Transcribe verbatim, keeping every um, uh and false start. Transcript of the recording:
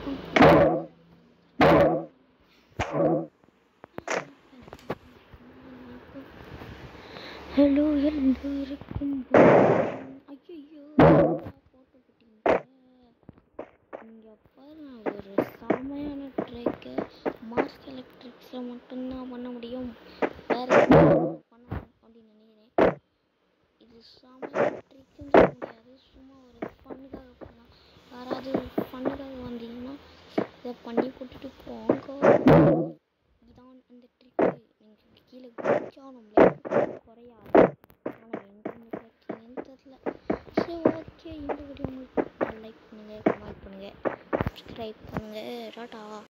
Hello எல்லோருக்கும் ஐயோ போட்டு விட்டீங்க. இங்கே பாருங்க, ஒரு செமையான ட்ரிக்கு மாஸ் எலக்ட்ரிக்ஸில் மட்டும்தான் பண்ண முடியும். வேற பண்ணணும் அப்படின்னு நினைக்கிறேன். இது செமையான ட்ரிக்குன்னு சொல்ல முடியாது, சும்மா ஒரு ஃபன்னுக்காக பண்ணலாம். யாராவது ஃபன்னுக்காக வந்தீங்கன்னா இதை பண்ணி கூட்டிட்டு போங்க. இதான் அந்த ட்ரிக்கு. நீங்கள் கீழே குதிச்சானும்லே குறையாது. ஆனால் எங்கேருந்து பார்த்தீங்கன்னு தெரில. சரி, ஓகே. இந்த வீடியோ உங்களுக்கு லைக் பண்ணுங்கள், கமெண்ட் பண்ணுங்கள், சப்ஸ்கிரைப் பண்ணுங்கள். டாட்டா.